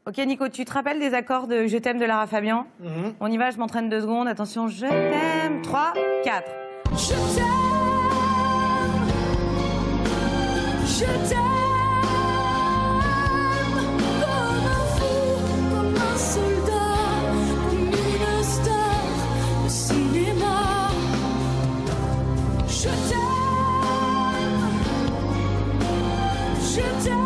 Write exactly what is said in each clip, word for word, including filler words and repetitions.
Ok Nico, tu te rappelles des accords de Je t'aime de Lara Fabian? mm-hmm. On y va, je m'entraîne deux secondes. Attention, je t'aime. trois, quatre. Je t'aime. Je t'aime. Comme un fou, comme un soldat, comme une star de cinéma. Je t'aime. Je t'aime.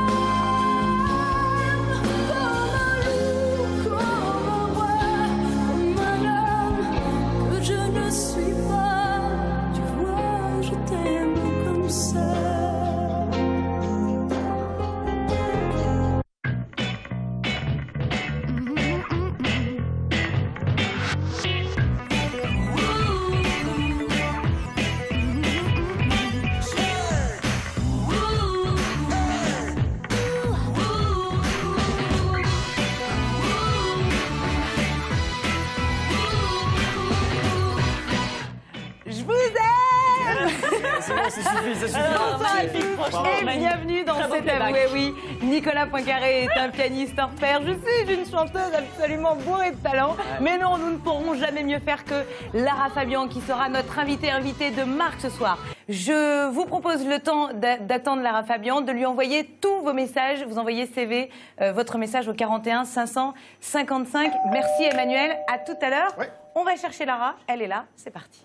Ça suffit, ça suffit. Et bienvenue dans cet avoué, oui. Nicolas Poincaré est un pianiste hors pair. Je suis une chanteuse absolument bourrée de talent. Ouais. Mais non, nous ne pourrons jamais mieux faire que Lara Fabian, qui sera notre invitée invitée de marque ce soir. Je vous propose le temps d'attendre Lara Fabian, de lui envoyer tous vos messages. Vous envoyez C V, euh, votre message au quarante et un cinq cent cinquante-cinq. Merci Emmanuel, à tout à l'heure. Ouais. On va chercher Lara, elle est là, c'est parti.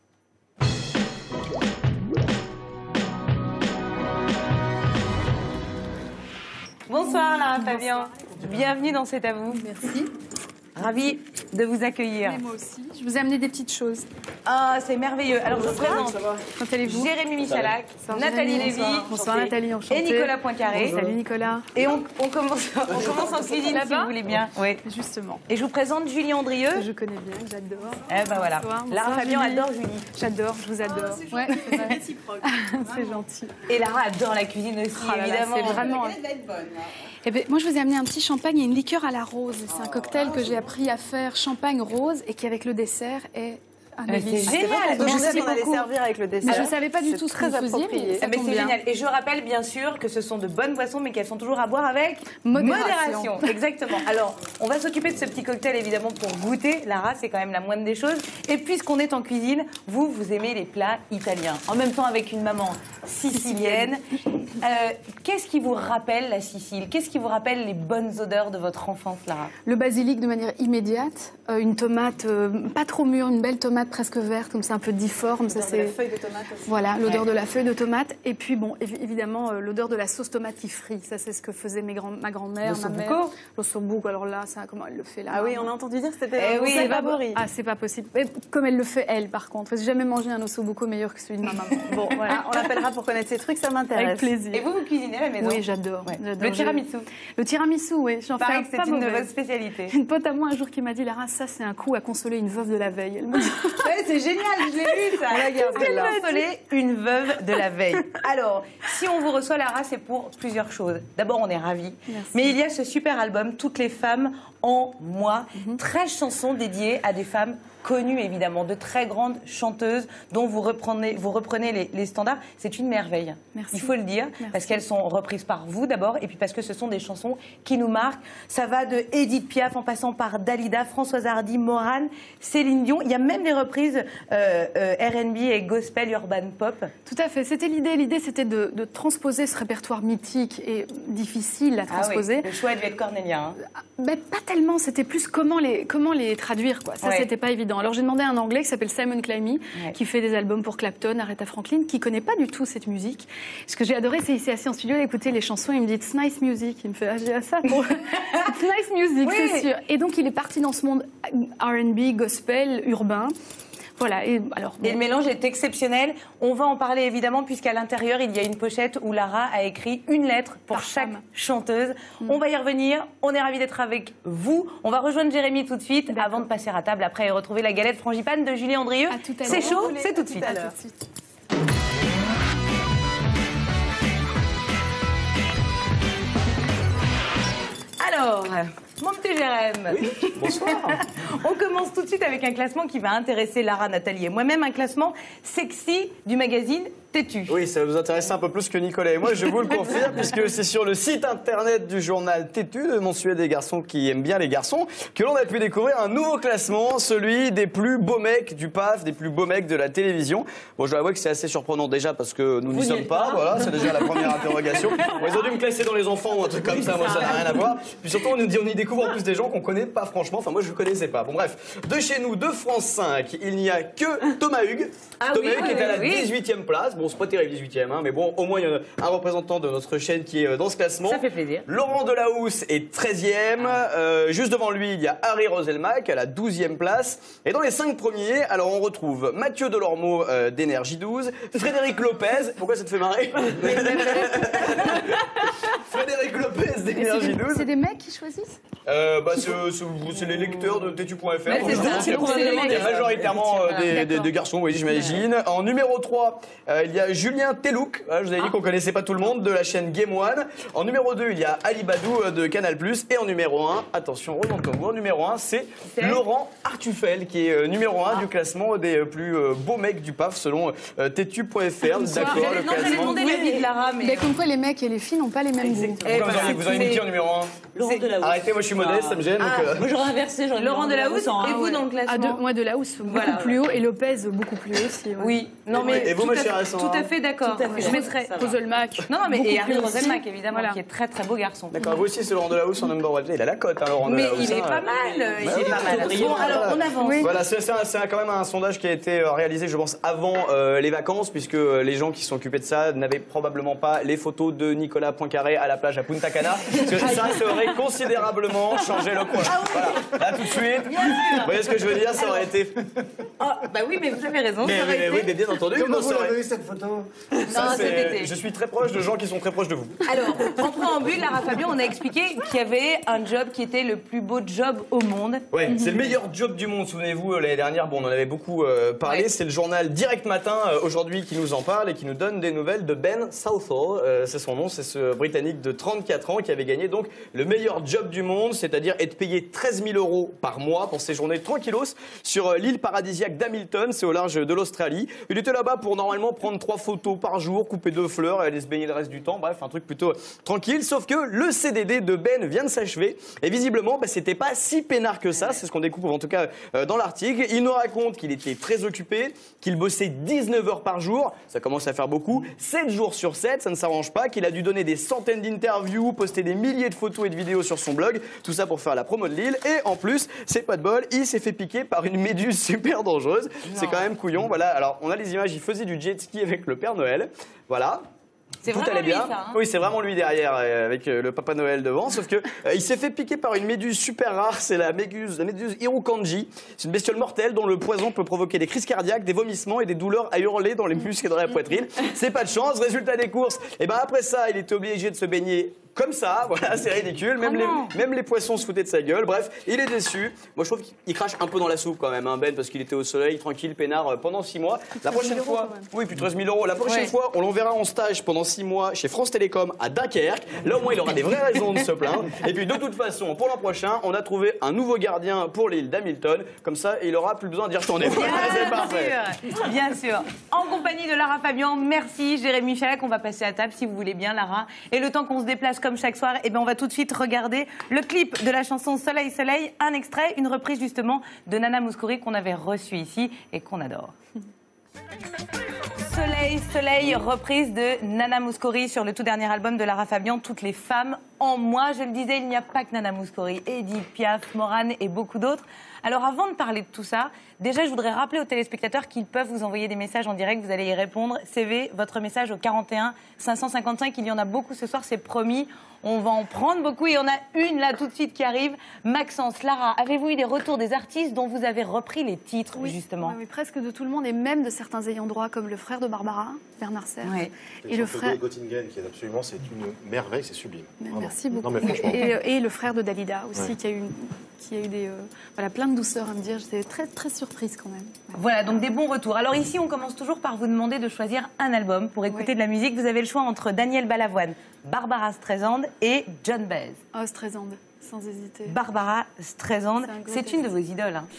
Bonsoir Lara Fabian, bienvenue dans C'est à vous. Merci. Ravie de vous accueillir. Mais moi aussi, je vous ai amené des petites choses. Ah, c'est merveilleux. Alors je vous présente Quand allez-vous? Jérémy Michalak, Nathalie Lévy, bonsoir. Bonsoir Nathalie, enchantée. Et Nicolas Poincaré. Bonsoir. Salut Nicolas. Et on, on, commence, on commence en cuisine si vous voulez bien. Oui. Justement. Et je vous présente Julie Andrieux. Je connais bien, j'adore. Eh ben voilà. Bonsoir. Lara Bonsoir, Fabian Julie. adore Julie. J'adore, je vous adore. Oh, ouais, c'est réciproque. C'est gentil. Et Lara adore la cuisine aussi, oh là évidemment. C'est vraiment. Eh ben, moi, je vous ai amené un petit champagne et une liqueur à la rose. C'est un cocktail que j'ai appris à faire champagne rose et qui, avec le dessert, est un délice. C'est génial. Donc, je sais qu'on allait servir avec le dessert. Mais je ne savais pas du tout ce que vous faisiez, mais ça mais tombe c'est bien. génial. Et je rappelle bien sûr que ce sont de bonnes boissons, mais qu'elles sont toujours à boire avec modération. modération. Exactement. Alors, on va s'occuper de ce petit cocktail évidemment pour goûter. Lara, c'est quand même la moindre des choses. Et puisqu'on est en cuisine, vous, vous aimez les plats italiens. En même temps avec une maman sicilienne. Euh, Qu'est-ce qui vous rappelle la Sicile? Qu'est-ce qui vous rappelle les bonnes odeurs de votre enfance, Lara? Le basilic de manière immédiate, euh, une tomate euh, pas trop mûre, une belle tomate presque verte, comme c'est un peu difforme. Ça, c'est la feuille de tomate aussi. Voilà, l'odeur ouais. de la feuille de tomate. Et puis, bon, évidemment, euh, l'odeur de la sauce tomate qui frit. Ça, c'est ce que faisait mes grands, ma grand-mère, ma mère. L'ossobuco, alors là, ça, comment elle le fait là? Ah oui, on a entendu dire que c'était eh oui, c'est favori. Ah, c'est pas possible. Mais comme elle le fait, elle, par contre. J'ai jamais mangé un ossobuco meilleur que celui de ma maman. Bon, voilà, on l'appellera pour connaître ces trucs, ça m'intéresse. Avec plaisir. Et vous, vous cuisinez à la maison? Oui, j'adore. Ouais. j'adore. Le tiramisu? Le tiramisu, oui. J'en fais Pareil, un c'est pas une de mauvais. vos spécialités. Une pote à moi un jour qui m'a dit, Lara, ça c'est un coup à consoler une veuve de la veille. Elle m'a dit. Ouais, c'est génial, je l'ai vu ça. On la garde, celle-là. Consoler une veuve de la veille. Alors, si on vous reçoit, Lara, c'est pour plusieurs choses. D'abord, on est ravis. Merci. Mais il y a ce super album, Toutes les femmes en moi. Mm-hmm. treize chansons dédiées à des femmes connues, évidemment, de très grandes chanteuses dont vous reprenez, vous reprenez les, les standards. C'est une merveille. Merci. Il faut le dire, Merci. parce qu'elles sont reprises par vous d'abord, et puis parce que ce sont des chansons qui nous marquent. Ça va de Edith Piaf en passant par Dalida, Françoise Hardy, Morane, Céline Dion. Il y a même des reprises euh, euh, R and B et gospel, urban pop. Tout à fait, c'était l'idée. L'idée, c'était de, de transposer ce répertoire mythique et difficile à transposer. Ah oui, le choix a dû être cornélien. Hein. Ben, pas tellement, c'était plus comment les, comment les traduire, quoi. Ça, Ouais. c'était pas évident. Alors, j'ai demandé à un Anglais qui s'appelle Simon Climie, Ouais. qui fait des albums pour Clapton, Aretha Franklin, qui connaît pas du tout cette musique. Ce que j'ai adoré, c'est qu'il s'est assis en studio, il a écouté les chansons, il me dit « It's nice music ». Il me fait « Ah, j'ai ça pour... It's nice music, Oui. c'est sûr ». Et donc, il est parti dans ce monde R and B, gospel, urbain. Voilà, et alors... Et bon. le mélange est exceptionnel. On va en parler évidemment, puisqu'à l'intérieur, il y a une pochette où Lara a écrit une lettre pour Par chaque femme. chanteuse. On va y revenir. On est ravis d'être avec vous. On va rejoindre Jérémy tout de suite, avant de passer à table après et retrouver la galette frangipane de Julie Andrieux. À tout à C'est l'heure. chaud, Vous c'est tout de suite. à l'heure. À tout de suite. Alors, mon petit Jérém, Oui, bonsoir. on commence tout de suite avec un classement qui va intéresser Lara, Nathalie et moi-même, un classement sexy du magazine têtu. Oui, ça va vous intéresser un peu plus que Nicolas et moi, je vous le confirme, puisque c'est sur le site internet du journal Têtu, le mensuel des garçons qui aiment bien les garçons, que l'on a pu découvrir un nouveau classement, celui des plus beaux mecs du P A F, des plus beaux mecs de la télévision. Bon, je dois avouer que c'est assez surprenant déjà parce que nous n'y sommes pas, voilà, c'est déjà la première interrogation. Bon, ils ont dû me classer dans les enfants ou un truc comme ça, moi ça n'a rien à voir. Puis surtout, on nous dit, on y découvre en plus des gens qu'on connaît pas franchement, enfin moi je ne connaissais pas. Bon bref, de chez nous, de France cinq, il n'y a que Thomas Hugues. Ah Thomas oui, Hugues oui, qui est à la oui. dix-huitième place. Bon, c'est pas terrible dix-huitième, hein, mais bon, au moins il y a un représentant de notre chaîne qui est dans ce classement. Ça fait plaisir. Laurent Delahousse est treizième. Euh, juste devant lui, il y a Harry Roselmack à la douzième place. Et dans les cinq premiers, alors on retrouve Mathieu Delormeau euh, d'Énergie douze, Frédéric Lopez. Pourquoi ça te fait marrer? Frédéric Lopez d'Énergie douze. C'est des mecs qui choisissent? Euh, bah, c'est c'est les lecteurs de Têtu point F R. Bah, c'est ça, c'est probablement Il y a des- majoritairement euh, des, des- D'accord. des garçons, oui, j'imagine. En numéro trois, euh, il y a Julien Telouk. Ah, je vous avais dit qu'on connaissait pas tout le monde, de la chaîne Game One. En numéro deux, il y a Ali Badou euh, de Canal plus. Et en numéro un, attention, roulement de tambour, numéro un, c'est C'est Laurent Artufel, qui est euh, numéro un du classement des euh, plus euh, beaux mecs du P A F selon euh, Têtu point F R. D'accord, J'allais- le Non, j'allais classement. demander l'avis de Lara, mais... Mais comme quoi les mecs et les filles n'ont pas les mêmes goûts. Eh, Pourquoi vous voilà, auriez- vous auriez mis qui en numéro un? Laurent Delahousse. Arrêtez, moi je suis modeste, ça me gêne. donc, euh, Moi j'aurais inversé, j'aurais mis Laurent Delahousse en et un. vous dans le Ah, classement. de, moi, de là où beaucoup Voilà, plus haut et Lopez beaucoup plus haut aussi. ouais. Oui, non mais Et vous, tout, ma à, chère Alessandra? tout à fait d'accord. Tout à fait. Je mettrais... Ça va. Roselmack. Non, non, mais beaucoup et Harry plus aussi. Roselmack, évidemment, Voilà. qui est très très beau garçon. D'accord, vous aussi c'est Laurent Delahousse en number one. Il a la cote, hein, Laurent Mais Delahousse. il est hein. pas mal, il Bah est oui, pas mal. brillant. Bon, alors on avance. Oui. Voilà, c'est c'est un- c'est un- quand même un sondage qui a été euh, réalisé, je pense, avant euh, les vacances, puisque euh, les gens qui sont occupés de ça n'avaient probablement pas les photos de Nicolas Poincaré à la plage à Punta Cana, parce que ça, ça aurait considérablement changé le coin. Voilà, là tout de suite, vous voyez ce que je veux dire, ça aurait été... Ah, bah oui, mais vous avez raison. Mais, ça aurait mais- été- oui, mais bien entendu, Comment non, vous ça aurait- avez eu cette photo? ça, Non, c'est- cet été. je suis très proche de gens qui sont très proches de vous. Alors, en préambule, Lara Fabian, on a expliqué qu'il y avait un job qui était le plus beau job au monde. Ouais, c'est le meilleur job du monde. Souvenez-vous, euh, l'année dernière, bon, on en avait beaucoup euh, parlé. Ouais. C'est le journal Direct Matin euh, aujourd'hui qui nous en parle et qui nous donne des nouvelles de Ben Southall. Euh, c'est son nom, c'est ce Britannique de trente-quatre ans qui avait gagné donc le meilleur job du monde, c'est-à-dire être payé treize mille euros par mois pour séjourner tranquillos sur euh, l'île paradisiaque d'Hamilton, c'est au large de l'Australie. Il était là-bas pour normalement prendre trois photos par jour, couper deux fleurs et aller se baigner le reste du temps. Bref, un truc plutôt tranquille. Sauf que le C D D de Ben vient de s'achever et visiblement, bah, c'était pas si peinard que ça. C'est ce qu'on découvre en tout cas euh, dans l'article. Il nous raconte qu'il était très occupé, qu'il bossait dix-neuf heures par jour. Ça commence à faire beaucoup. sept jours sur sept, ça ne s'arrange pas. Qu'il a dû donner des centaines d'interviews, poster des milliers de photos et de vidéos sur son blog. Tout ça pour faire la promo de l'île. Et en plus, c'est pas de bol, il s'est fait piquer par une méduse super dangereuse. C'est quand même couillon. Voilà. Alors, on a les images. Il faisait du jet ski avec le Père Noël. Voilà. C'est Tout vraiment allait bien. lui, ça, hein. Oui, c'est vraiment lui derrière, euh, avec euh, le Papa Noël devant. Sauf que euh, il s'est fait piquer par une méduse super rare. C'est la méduse, la méduse Irukandji. C'est une bestiole mortelle dont le poison peut provoquer des crises cardiaques, des vomissements et des douleurs à hurler dans les muscles et dans la poitrine. C'est pas de chance. Résultat des courses. Et ben après ça, il était obligé de se baigner comme ça. Voilà, c'est ridicule. Même, Oh les, non. même les poissons se foutaient de sa gueule. Bref, il est déçu. Moi, je trouve qu'il crache un peu dans la soupe quand même, hein, Ben, parce qu'il était au soleil, tranquille, peinard euh, pendant six mois. La prochaine euros, fois, quand même. oui, puis treize mille euros. La prochaine Ouais. fois, on l'enverra en stage pendant six mois chez France Télécom à Dunkerque. Là, au moins, il aura des vraies raisons de se plaindre. Et puis, de toute façon, pour l'an prochain, on a trouvé un nouveau gardien pour l'île d'Hamilton. Comme ça, il aura plus besoin d'y retourner. Voilà, c'est parfait. Bien sûr, bien sûr. En compagnie de Lara Fabian, merci Jérémy Chalac. On va passer à table si vous voulez bien, Lara. Et le temps qu'on se déplace comme chaque soir, eh ben, on va tout de suite regarder le clip de la chanson Soleil, Soleil. Un extrait, une reprise justement de Nana Mouskouri qu'on avait reçue ici et qu'on adore. Soleil, Soleil, reprise de Nana Mouskouri sur le tout dernier album de Lara Fabian, Toutes les femmes en moi. Je le disais, il n'y a pas que Nana Mouskouri, Edith Piaf, Morane et beaucoup d'autres. Alors avant de parler de tout ça, déjà je voudrais rappeler aux téléspectateurs qu'ils peuvent vous envoyer des messages en direct, vous allez y répondre. C V, votre message au quarante et un cinq cent cinquante-cinq, il y en a beaucoup ce soir, c'est promis. On va en prendre beaucoup et il y en a une là tout de suite qui arrive. Maxence, Lara, avez-vous eu des retours des artistes dont vous avez repris les titres justement? Oui, oui, presque de tout le monde et même de certains ayants droit comme le frère de Barbara, Bernard Serre. Ouais. Et le frère. Göttingen, qui est absolument, c'est une merveille, c'est sublime. Vraiment. Merci beaucoup. Non, mais franchement. Et, et le frère de Dalida aussi, Ouais. qui a eu, une- qui a eu des, euh, voilà, plein de douceur à me dire. J'étais très, très surprise quand même. Ouais. Voilà, donc des bons retours. Alors ici, on commence toujours par vous demander de choisir un album pour écouter Oui. de la musique. Vous avez le choix entre Daniel Balavoine, Barbara Streisand et John Baez. Oh, Streisand, sans hésiter. Barbara Streisand, C'est un grand c'est une de vos idoles. hein.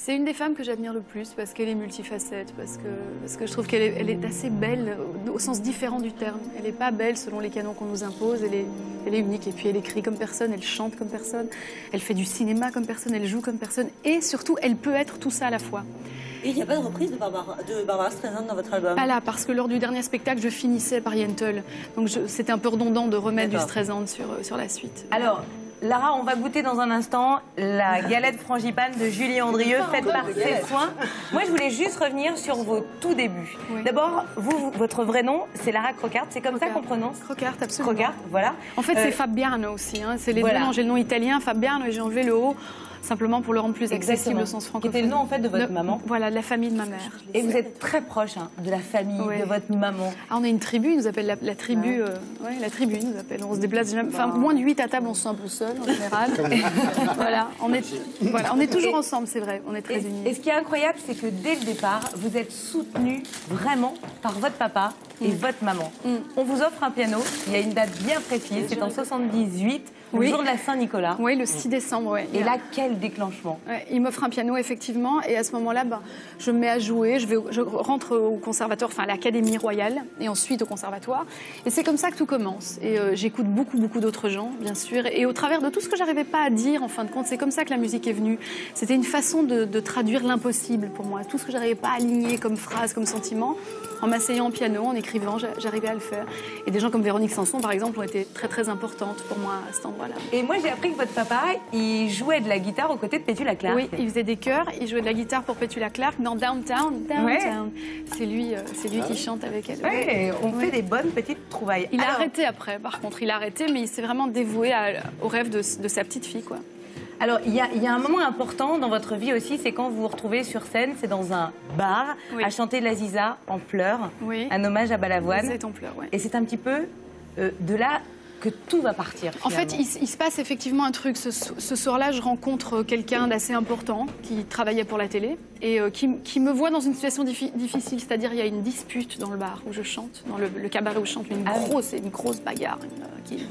C'est une des femmes que j'admire le plus parce qu'elle est multifacette, parce que, parce que je trouve qu'elle est, elle est assez belle au, au sens différent du terme. Elle n'est pas belle selon les canons qu'on nous impose, elle est, elle est unique. Et puis elle écrit comme personne, elle chante comme personne, elle fait du cinéma comme personne, elle joue comme personne. Et surtout, elle peut être tout ça à la fois. Et il n'y a pas de reprise de Barbara, de Barbara Streisand dans votre album? Pas là, parce que lors du dernier spectacle, je finissais par Yentl. Donc c'était un peu redondant de remettre du Streisand sur, sur la suite. Alors, Lara, on va goûter dans un instant la galette frangipane de Julie Andrieux, faite par ses soins. Moi, je voulais juste revenir sur vos tout débuts. Oui. D'abord, vous, votre vrai nom, c'est Lara Croquart. C'est comme Croquart. ça qu'on prononce Croquart, absolument. Croquart, voilà. En fait, Euh, c'est Fabiano aussi. Hein. C'est les voilà. deux noms. J'ai le nom italien, Fabiano, et j'ai enlevé le O, simplement pour le rendre plus accessible Exactement. au sens Qui francophone. était le nom, en fait, de votre De- maman. Voilà, de la famille de ma mère. Et vous êtes très proche hein, de la famille, Ouais. de votre maman. Ah, on a une tribu, ils nous appellent la, la tribu. Euh, ouais, la tribu, ils nous appellent. On se déplace jamais. Enfin, moins de huit à table, on se sent un peu seul en général. voilà, on est, voilà, on est toujours ensemble, c'est vrai. On est très Et, unis. et ce qui est incroyable, c'est que dès le départ, vous êtes soutenu vraiment par votre papa et Mm. votre maman. Mm. On vous offre un piano, il y a une date bien précise, c'est en soixante-dix-huit, le Oui. jour de la Saint-Nicolas. Oui, le six décembre, ouais. Et là, quel déclenchement! Ouais, il m'offre un piano, effectivement, et à ce moment-là, ben, je me mets à jouer, je, vais, au- je rentre au conservatoire, enfin à l'Académie royale, et ensuite au conservatoire. Et c'est comme ça que tout commence. Et euh, j'écoute beaucoup, beaucoup d'autres gens, bien sûr, et au travers de tout ce que j'arrivais pas à dire, en fin de compte, c'est comme ça que la musique est venue. C'était une façon de, de traduire l'impossible pour moi. Tout ce que j'arrivais pas à aligner comme phrase, comme sentiment, en m'asseyant au piano, en écrivant, j'a- j'arrivais à le faire. Et des gens comme Véronique Sanson, par exemple, ont été très, très importantes pour moi à cet endroit-là. Et moi, j'ai appris que votre papa, il jouait de la guitare aux côtés de Petula Clark. Oui, il faisait des chœurs, il jouait de la guitare pour Petula Clark dans Downtown. Downtown. Ouais. C'est lui, euh, c'est lui qui chante avec elle. Ouais, on Ouais. fait des bonnes petites trouvailles. Il a Alors- arrêté après, par contre, il a arrêté, mais il s'est vraiment dévoué à- au rêve de, de sa petite fille, quoi. Alors, il y, a- il y a un moment important dans votre vie aussi, c'est quand vous vous retrouvez sur scène, c'est dans un bar, Oui. à chanter de la Ziza en pleurs, Oui. un hommage à Balavoine. C'est en pleurs, ouais. Et c'est un petit peu euh, de là que tout va partir. En fait, finalement. il, il se passe effectivement un truc. Ce, ce soir-là, je rencontre quelqu'un d'assez important qui travaillait pour la télé et euh, qui, qui me voit dans une situation diffi- difficile. C'est-à-dire, il y a une dispute dans le bar où je chante, dans le, le cabaret où je chante, une Ah oui. grosse, une grosse bagarre. une, euh, qui-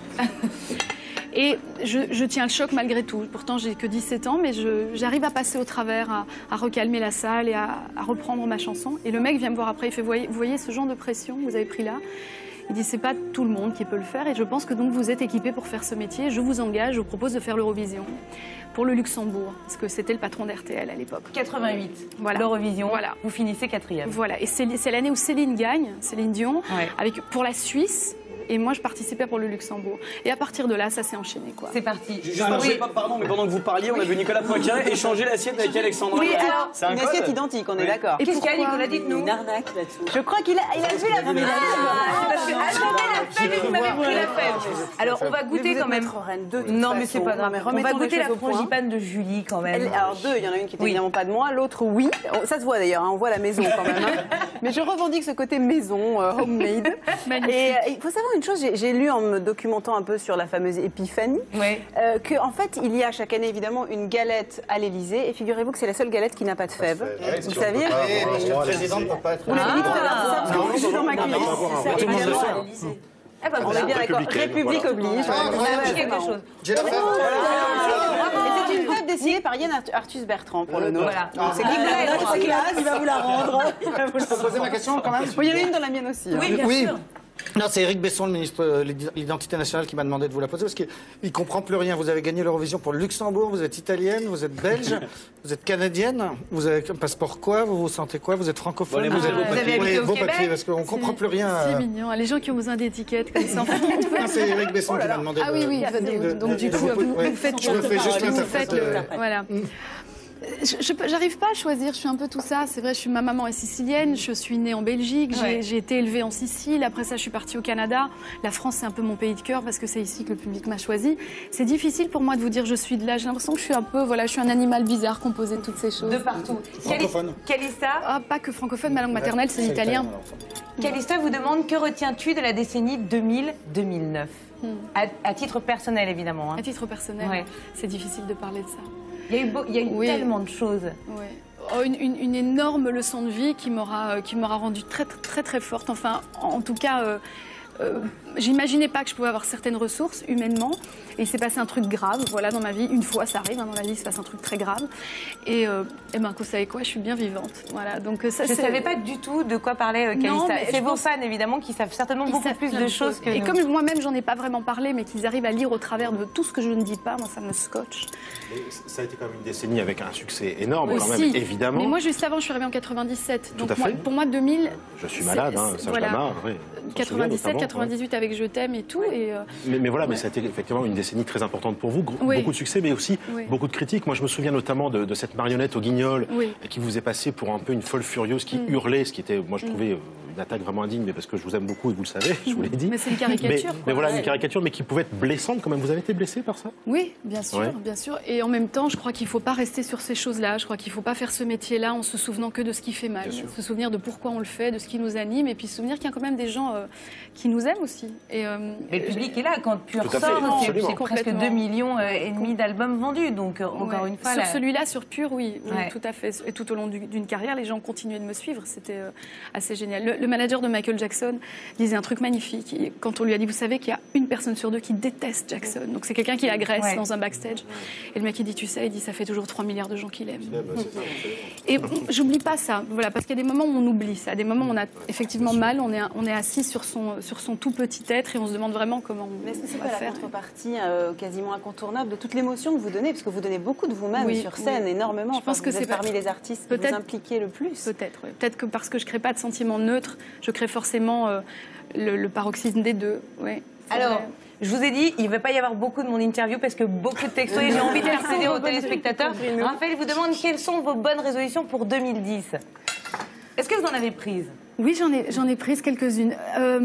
Et je, je tiens le choc malgré tout. Pourtant, j'ai que dix-sept ans, mais je- j'arrive à passer au travers, à, à recalmer la salle et à, à reprendre ma chanson. Et le mec vient me voir après, il fait, voyez, vous voyez ce genre de pression que vous avez pris là? Il dit, c'est pas tout le monde qui peut le faire. Et je pense que donc vous êtes équipés pour faire ce métier. Je vous engage, je vous propose de faire l'Eurovision pour le Luxembourg, parce que c'était le patron d'R T L à l'époque. quatre-vingt-huit, Voilà. l'Eurovision, Voilà. vous finissez quatrième. Voilà, et c'est c'est l'année où Céline gagne, Céline Dion, Ouais. avec, pour la Suisse. Et moi, je participais pour le Luxembourg. Et à partir de là, ça s'est enchaîné, quoi. C'est parti. Juste, je sais pas, pardon, mais pendant que vous parliez, on a vu Nicolas Poincaré échanger l'assiette avec Alexandra. Oui, alors, c'est un Une code. assiette identique, on est Oui. d'accord. Et Qu'est-ce qu'il y a, pourquoi Nicolas? Il y a Dites-nous. une arnaque là-dessous. Je crois qu'il a, il a vu la famille. Ah, parce que, ah, non, mais la fête, vous m'avez pris la fête. Alors, on va goûter quand même. Non, mais c'est pas grave. On va goûter la frangipane de Julie quand même. Elle- alors deux, il y en a une qui était Oui. évidemment pas de moi, l'autre oui. Oh, ça se voit d'ailleurs, hein, on voit la maison quand même. hein. Mais je revendique ce côté maison, euh, homemade. Magnifique. Et euh, il faut savoir une chose, j'ai- j'ai lu en me documentant un peu sur la fameuse épiphanie, Ouais. euh, que en fait il y a chaque année évidemment une galette à l'Élysée. Et figurez-vous que c'est la seule galette qui n'a pas de fèves. Vous saviez Parce que le président ne peut pas être. Vous l'avez dit tout à l'heure, c'est ça parce que vous êtes dans ma non, cuisse. non, non, non, C'est ça, tout le monde le évidemment. sait. Eh ben, On voilà. est bien d'accord. Républicaine, République voilà. oblige. Ah, Ouais, voilà, ouais, j'ai c'est quelque marrant. chose. J'ai la fête. Et c'est une fête dessinée par Yann Arth- Arthus Bertrand pour le nôtre. Voilà. Donc c'est Ah, Nicolas, là, elle je crois qu'il a- il va vous la rendre. Il va vous la Je peux poser ma question quand même. Bon, il y en a une dans la mienne aussi. hein. Oui, bien Oui. sûr. Non, c'est Éric Besson, le ministre de l'Identité nationale, qui m'a demandé de vous la poser parce qu'il ne comprend plus rien. Vous avez gagné l'Eurovision pour le Luxembourg, vous êtes italienne, vous êtes belge, vous êtes canadienne, vous avez un passeport quoi, vous vous sentez quoi, vous êtes francophone, Bon, les vous vos êtes papiers. Vous avez habité Oui, au vos Québec papiers, parce qu'on ne comprend plus rien. C'est euh. mignon. Les gens qui ont besoin d'étiquettes comme ça. Non, c'est Éric Besson qui m'a demandé Ah de- oui, oui. de- Donc de- du de coup, vous, ouais. vous faites Je me fais juste vous l'interprète. faites le- euh, voilà. Je- je- J'arrive pas à choisir, je suis un peu tout ça. C'est vrai, je suis, ma maman est sicilienne, je suis née en Belgique, j'ai Ouais. j'ai été élevée en Sicile. Après ça, je suis partie au Canada. La France, c'est un peu mon pays de cœur parce que c'est ici que le public m'a choisi. C'est difficile pour moi de vous dire je suis de là. J'ai l'impression que je suis un peu, voilà, je suis un animal bizarre composé de toutes ces choses. De partout. Francophone. Calista, Ah, pas que francophone, ma langue maternelle, c'est l'italien. Calista vous demande que retiens-tu de la décennie deux mille deux mille neuf à, à titre personnel, évidemment. hein. À titre personnel, Ouais. c'est difficile de parler de ça. Il y a eu, beau- il y a eu Oui. tellement de choses. Ouais. Oh, une, une- une énorme leçon de vie qui m'aura euh, qui m'aura rendue très, très très très forte. Enfin, en, en tout cas, euh, euh, j'imaginais pas que je pouvais avoir certaines ressources humainement. Et il s'est passé un truc grave, voilà, dans ma vie. Une fois, ça arrive, hein, dans la vie, il se passe un truc très grave. Et, euh, et ben, vous savez quoi, je suis bien vivante. Voilà, donc ça, je ne savais pas du tout de quoi parlait euh, Calista. C'est vos fans, évidemment, qui savent certainement beaucoup savent plus de choses, choses que Et nous. comme moi-même, j'en ai pas vraiment parlé, mais qu'ils arrivent à lire au travers de tout ce que je ne dis pas, moi, ça me scotche. Mais ça a été quand même une décennie avec un succès énorme, Aussi. quand même, évidemment. Mais moi, juste avant, je suis arrivée en quatre-vingt-dix-sept. Tout Donc, à fait. moi, pour moi, deux mille... Je suis malade, hein, Serge voilà. Lama, oui. quatre-vingt-dix-sept, quatre-vingt-dix-huit avec Je t'aime et tout. Et, euh, mais, mais voilà, ouais. mais ça a été effectivement une décennie très importante pour vous. Oui. Beaucoup de succès, mais aussi oui. beaucoup de critiques. Moi, je me souviens notamment de, de cette marionnette au Guignol oui. qui vous est passée pour un peu une folle furieuse qui mm. hurlait, ce qui était, moi, je trouvais... Mm. une attaque vraiment indigne, mais parce que je vous aime beaucoup et vous le savez, je vous l'ai dit. Mais c'est une caricature. Mais, mais voilà, ouais. une caricature, mais qui pouvait être blessante quand même. Vous avez été blessé par ça? Oui, bien sûr, ouais. bien sûr. Et en même temps, je crois qu'il ne faut pas rester sur ces choses-là. Je crois qu'il ne faut pas faire ce métier-là en se souvenant que de ce qui fait mal. Se souvenir de pourquoi on le fait, de ce qui nous anime, et puis se souvenir qu'il y a quand même des gens euh, qui nous aiment aussi. Et, euh, mais le public est là. Quand Pur sort, c'est presque deux millions et demi d'albums vendus. Donc, encore ouais. une fois... Sur là... celui-là, sur Pur, oui, oui ouais. tout à fait. Et tout au long d'une carrière, les gens continuaient de me suivre. C'était euh, assez génial. Le, le manager de Michael Jackson disait un truc magnifique. Quand on lui a dit, vous savez qu'il y a une personne sur deux qui déteste Jackson. Donc c'est quelqu'un qui l'agresse ouais. dans un backstage. Et le mec, il dit, tu sais, il dit, ça fait toujours trois milliards de gens qui l'aiment. Et j'oublie pas ça. Voilà, parce qu'il y a des moments où on oublie ça. Des moments où on a effectivement mal, on est, on est assis sur son, sur son tout petit être et on se demande vraiment comment on Mais est-ce que c'est va pas faire. la contrepartie euh, quasiment incontournable de toute l'émotion que vous donnez? Parce que vous donnez beaucoup de vous-même oui, sur scène, oui. énormément. Je pense enfin, que c'est parmi les artistes qui vous impliquez le plus. Peut-être, oui. Peut-être que parce que je crée pas de sentiments neutres, je crée forcément euh, le, le paroxysme des deux. Ouais, alors, vrai. Je vous ai dit, il ne va pas y avoir beaucoup de mon interview parce que beaucoup de textos et j'ai envie de faire céder aux téléspectateurs. Raphaël vous demande quelles sont vos bonnes résolutions pour deux mille dix. Est-ce que vous en avez prises? Oui, j'en ai, j'en ai prises quelques-unes. Euh,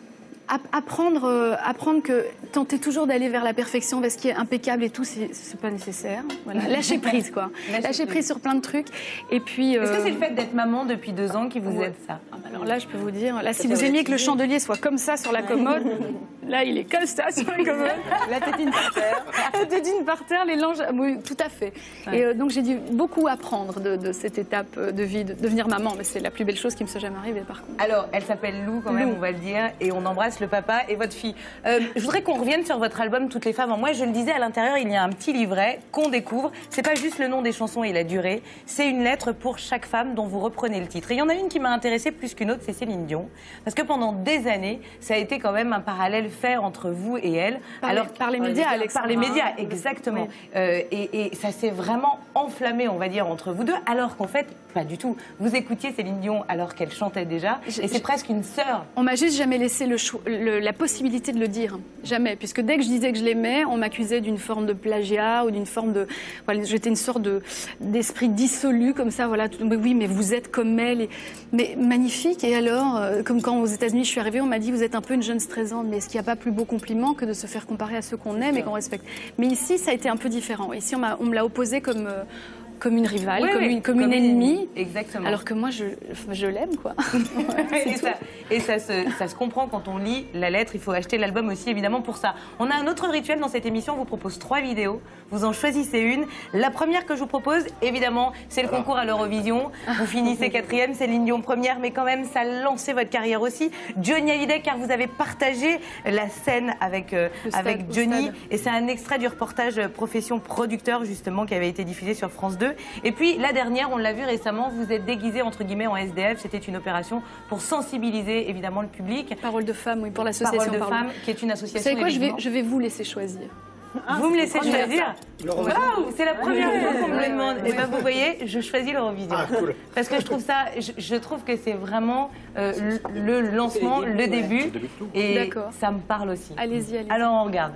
apprendre, euh, apprendre que tenter toujours d'aller vers la perfection, vers ce qui est impeccable et tout, c'est pas nécessaire. Voilà. Lâcher prise, quoi. Lâcher, Lâcher prise. prise sur plein de trucs. Et puis. Euh... Est-ce que c'est le fait d'être maman depuis deux ans qui vous ouais. aide ça? Alors là, je peux vous dire, là, si vous aimiez que le chandelier soit comme ça sur la commode, là, il est comme ça sur la commode. La tétine par terre. La tétine par terre, les langes. Oui, tout à fait. Ouais. Et euh, donc, j'ai dû beaucoup apprendre de, de cette étape de vie, de devenir maman. Mais c'est la plus belle chose qui me soit jamais arrivée, par contre. Alors, elle s'appelle Lou, quand même, Lou. On va le dire, et on embrasse le papa et votre fille. Euh, je voudrais qu'on revienne sur votre album Toutes les femmes en moi. Je le disais, à l'intérieur, il y a un petit livret qu'on découvre. C'est pas juste le nom des chansons et la durée. C'est une lettre pour chaque femme dont vous reprenez le titre. Et il y en a une qui m'a intéressée plus qu'une autre, c'est Céline Dion. Parce que pendant des années, ça a été quand même un parallèle fait entre vous et elle. Par, Alors, les, par les médias, Alex. Par les médias, exactement. Oui. Euh, et, et ça s'est vraiment enflammé, on va dire, entre vous deux. Alors qu'en fait, pas du tout. Vous écoutiez Céline Dion alors qu'elle chantait déjà. Je, et c'est presque une sœur. On m'a juste jamais laissé le choix, le, la possibilité de le dire. Jamais. Puisque dès que je disais que je l'aimais, on m'accusait d'une forme de plagiat ou d'une forme de... Voilà, j'étais une sorte de, d'esprit dissolu, comme ça, voilà. Oui, mais vous êtes comme elle. Et... Mais magnifique. Et alors, euh, comme quand aux États-Unis je suis arrivée, on m'a dit, vous êtes un peu une jeune stressante. Mais est-ce qu'il n'y a pas plus beau compliment que de se faire comparer à ceux qu'on aime et qu'on respecte? Mais ici, ça a été un peu différent. Ici, on, on me l'a opposé comme... Euh, comme une rivale, oui, comme, une, comme, comme une ennemie. Exactement. Alors que moi, je, je l'aime, quoi. et ça, et ça, se, ça se comprend quand on lit la lettre. Il faut acheter l'album aussi, évidemment, pour ça. On a un autre rituel dans cette émission. On vous propose trois vidéos. Vous en choisissez une. La première que je vous propose, évidemment, c'est le concours à l'Eurovision. Vous finissez quatrième, Céline Dion première, mais quand même, ça a lancé votre carrière aussi. Johnny Hallyday, car vous avez partagé la scène avec, euh, avec stade, Johnny. Et c'est un extrait du reportage Profession Producteur, justement, qui avait été diffusé sur France deux. Et puis la dernière, on l'a vu récemment, vous êtes déguisé entre guillemets en S D F. C'était une opération pour sensibiliser évidemment le public. Parole de femmes, oui, pour l'association Parole de femmes, qui est une association. Vous savez quoi, je vais, je vais vous laisser choisir. Ah, vous me laissez choisir. Wow, c'est la première fois qu'on me le demande. Et ben vous voyez, je choisis l'Eurovision. Ah, cool. Parce que je trouve ça, je, je trouve que c'est vraiment euh, le, le lancement, le début, et ça me parle aussi. Allez-y, allez-y. Alors on regarde.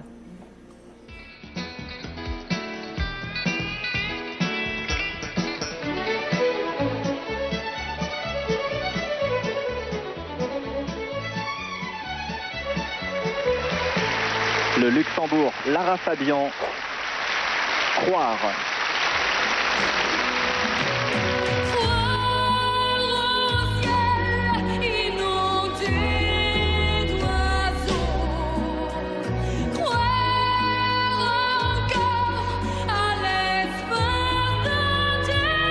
Le Luxembourg, Lara Fabian, Croire.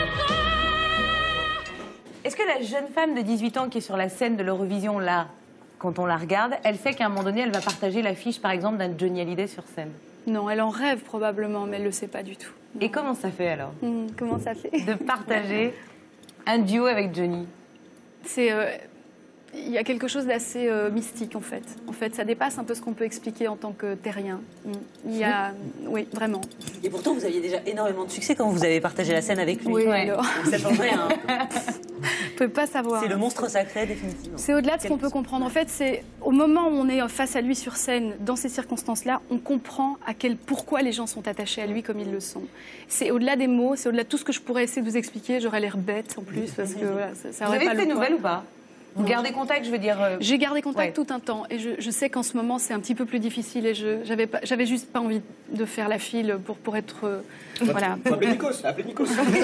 Est-ce que la jeune femme de dix-huit ans qui est sur la scène de l'Eurovision là, quand on la regarde, elle sait qu'à un moment donné, elle va partager l'affiche, par exemple, d'un Johnny Hallyday sur scène. Non, elle en rêve probablement, mais elle ne le sait pas du tout. Non. Et comment ça fait alors Mmh, comment ça fait de partager un duo avec Johnny? C'est... Euh, il y a quelque chose d'assez euh, mystique en fait. En fait, ça dépasse un peu ce qu'on peut expliquer en tant que terrien. Mm. Il y a, oui, vraiment. Et pourtant, vous aviez déjà énormément de succès quand vous avez partagé la scène avec lui. Oui, ouais. alors. Ça change rien. Hein. On peut pas savoir. C'est le monstre sacré, définitivement. C'est au-delà de ce qu'on peut comprendre. En fait, c'est au moment où on est face à lui sur scène, dans ces circonstances-là, on comprend à quel pourquoi les gens sont attachés à lui comme ils le sont. C'est au-delà des mots, c'est au-delà de tout ce que je pourrais essayer de vous expliquer. J'aurais l'air bête en plus parce que voilà, ça, ça Vous aurait avez pas des le nouvelles poids. ou pas? Vous gardez contact, je veux dire. Euh... J'ai gardé contact ouais. tout un temps et je, je sais qu'en ce moment c'est un petit peu plus difficile et je j'avais pas j'avais juste pas envie de faire la file pour pour être euh, voilà. Faut appeler Nikos, appelez Nikos.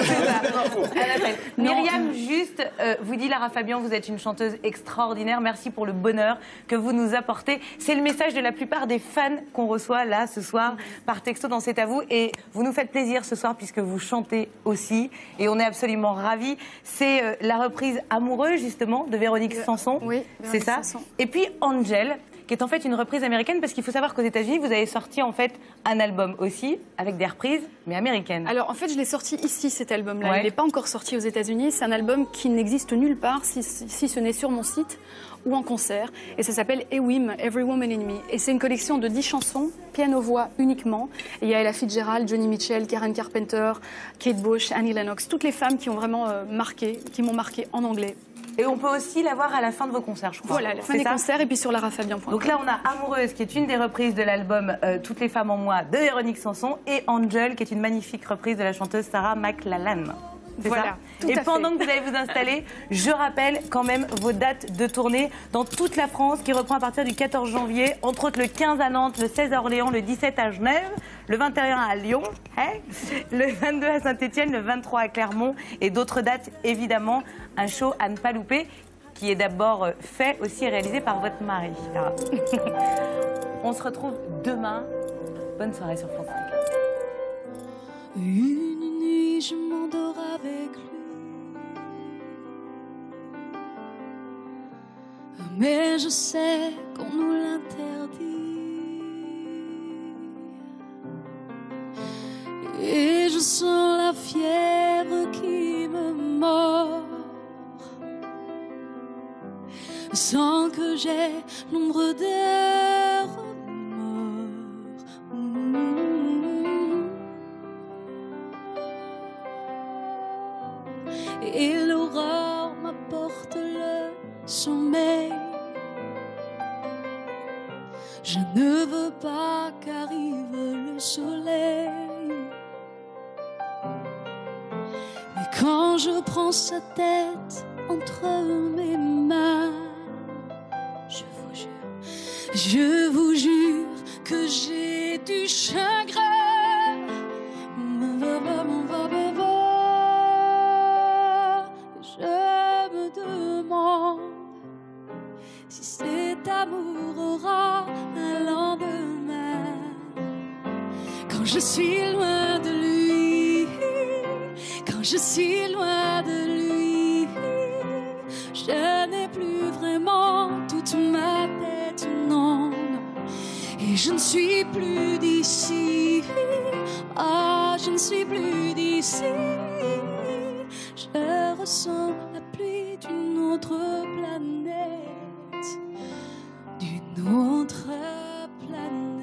Myriam, juste, euh, vous dit Lara Fabian, vous êtes une chanteuse extraordinaire. Merci pour le bonheur que vous nous apportez. C'est le message de la plupart des fans qu'on reçoit là ce soir par texto dans C'est à vous. Et vous nous faites plaisir ce soir puisque vous chantez aussi. Et on est absolument ravis. C'est euh, la reprise amoureuse justement de Véronique Sanson. Oui, c'est ça. Sanson. Et puis Angel, qui est en fait une reprise américaine, parce qu'il faut savoir qu'aux États-Unis, vous avez sorti en fait un album aussi, avec des reprises, mais américaines. Alors en fait, je l'ai sorti ici, cet album-là. Ouais. Il n'est pas encore sorti aux États-Unis. C'est un album qui n'existe nulle part, si, si ce n'est sur mon site ou en concert. Et ça s'appelle Ewim, Every Woman in Me. Et c'est une collection de dix chansons, piano-voix uniquement. Et il y a Ella Fitzgerald, Johnny Mitchell, Karen Carpenter, Kate Bush, Annie Lennox, toutes les femmes qui ont vraiment euh, marqué, qui m'ont marqué en anglais. Et on peut aussi la voir à la fin de vos concerts, je crois. Voilà, à la fin des ça concerts et puis sur lara fabian point com. Donc là, on a Amoureuse, qui est une des reprises de l'album euh, Toutes les femmes en moi de Véronique Sanson, et Angel, qui est une magnifique reprise de la chanteuse Sarah McLachlan. C'est Voilà, ça tout Et à pendant fait. que vous allez vous installer, je rappelle quand même vos dates de tournée dans toute la France, qui reprend à partir du quatorze janvier, entre autres le quinze à Nantes, le seize à Orléans, le dix-sept à Genève, le vingt et un à Lyon, hein, le vingt-deux à Saint-Étienne, le vingt-trois à Clermont, et d'autres dates évidemment. Un show à ne pas louper, qui est d'abord fait aussi et réalisé par votre mari. Ah. On se retrouve demain. Bonne soirée sur France cinq. Une nuit, je m'endors avec lui. Mais je sais qu'on nous l'interdit. Et je sens la fièvre qui me mord, sans que j'ai l'ombre d'un remords. Mmh. Et l'aurore m'apporte le sommeil. Je ne veux pas qu'arrive le soleil. Mais quand je prends sa tête entre mes mains, je vous jure, je vous jure que j'ai du chagrin. Je me demande si cet amour aura un lendemain. Quand je suis loin de lui, quand je suis loin de lui, je n'ai plus vraiment toute ma tête, non, non. Et je ne suis plus d'ici, ah, je ne suis plus d'ici. Je ressens la pluie d'une autre planète, d'une autre planète.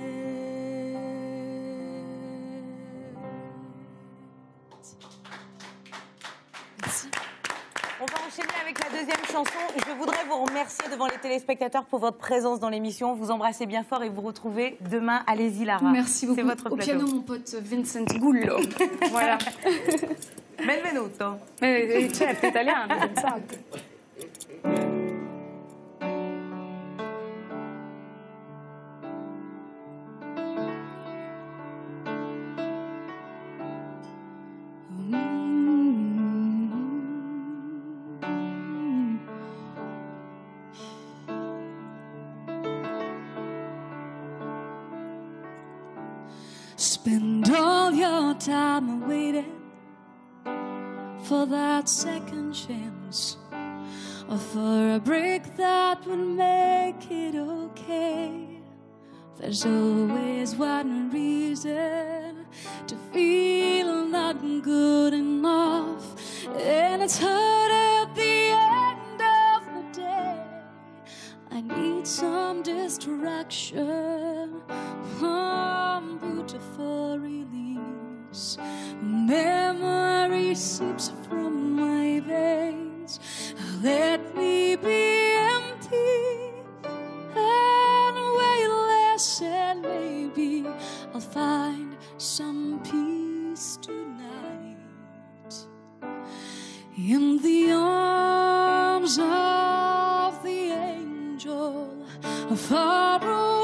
Merci. On va enchaîner avec la deuxième chanson. Je voudrais vous remercier devant les téléspectateurs pour votre présence dans l'émission. Vous embrassez bien fort et vous retrouvez demain. Allez-y, Lara. Merci beaucoup. C'est votre Au plateau. piano, mon pote Vincent Gullo. Voilà. Benvenuto. Eh, certo, italiano, pensate. Spend all your time waiting for that second chance, or for a break that would make it okay. There's always one reason to feel not good enough, and it's hard at the end of the day. I need some distraction, some beautiful release. Memory seeps from my veins. Let me be empty and weightless, and maybe I'll find some peace tonight in the arms of the angel, far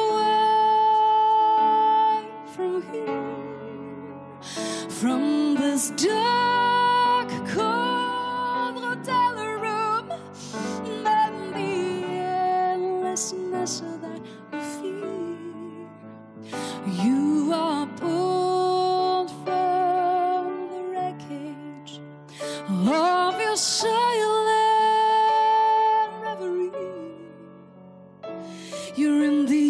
away from here, from this dark, cold hotel room, and the endlessness that we feel. You are pulled from the wreckage of your silent reverie. You're in the